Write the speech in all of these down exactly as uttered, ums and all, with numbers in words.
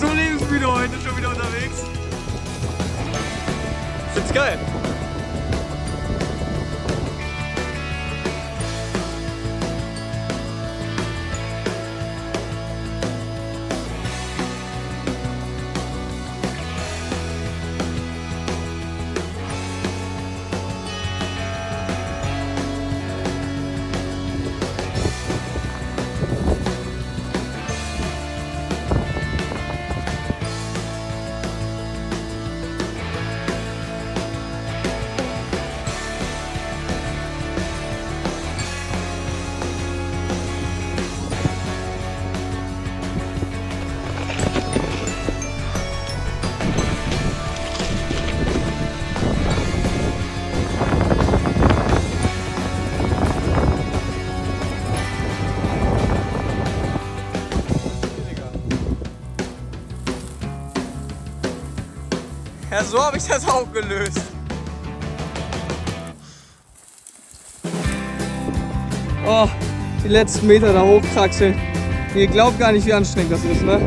so lebensmüde heute, schon wieder unterwegs. Ich find's geil. Ja, so habe ich das auch gelöst. Oh, die letzten Meter da hochkraxeln. Ihr glaubt gar nicht, wie anstrengend das ist, ne?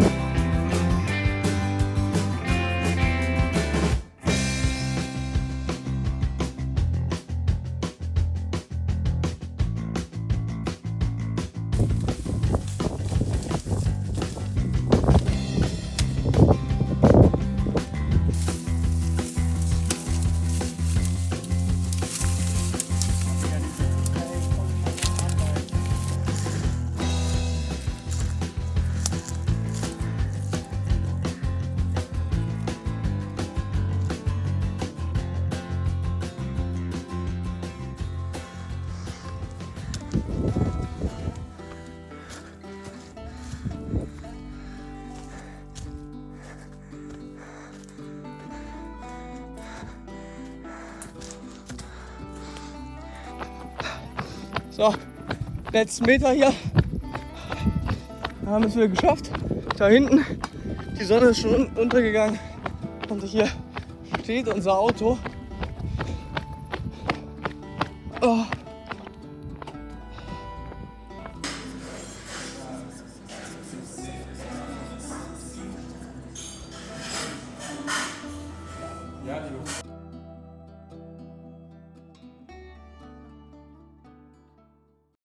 So, letzten Meter hier. Da haben wir es wieder geschafft. Da hinten, die Sonne ist schon untergegangen. Und hier steht unser Auto. Oh.